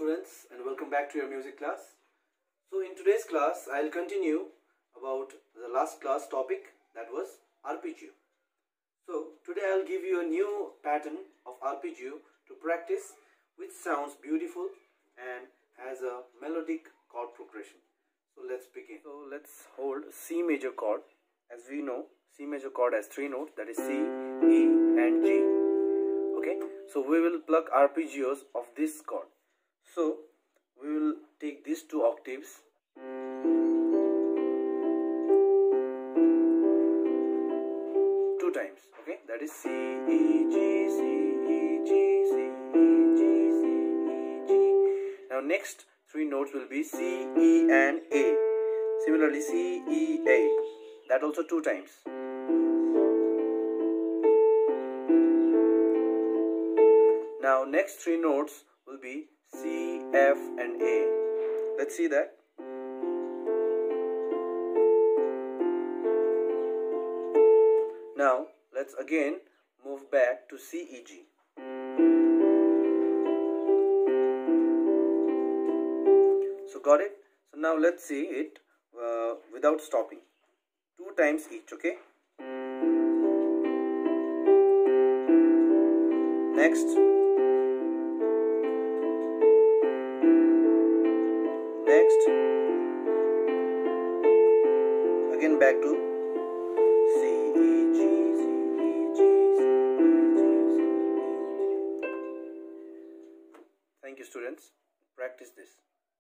students, and welcome back to your music class. So in today's class I'll continue about the last class topic, that was arpeggio. So today I'll give you a new pattern of arpeggio to practice, which sounds beautiful and has a melodic chord progression. So let's begin. So let's hold C major chord. As we know, C major chord has three notes, that is C, E and G. Okay, so we will pluck arpeggios of this chord. So we will take these two octaves, two times. Okay, that is C, E, G, C, E, G, C, E, G, C, E, G. Now next three notes will be C, E and A. Similarly C, E, A. That also two times. Now next three notes will be C, F and A. Let's see that. Now let's again move back to C, E, G. So got it? So now let's see it without stopping. Two times each, okay? Next. Next. Again back to C, E, G, C, E, G, C, E, G, C, E, G. Thank you, students. Practice this.